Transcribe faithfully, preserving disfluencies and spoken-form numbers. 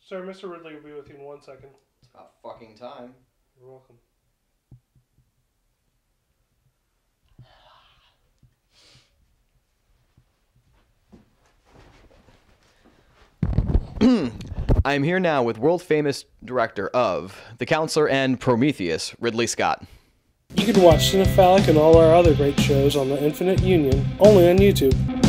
Sir, Mister Ridley will be with you in one second. It's about fucking time. You're welcome. I am here now with world-famous director of The Counselor and Prometheus, Ridley Scott. You can watch Cinephallic and all our other great shows on the Infinite Union, only on YouTube.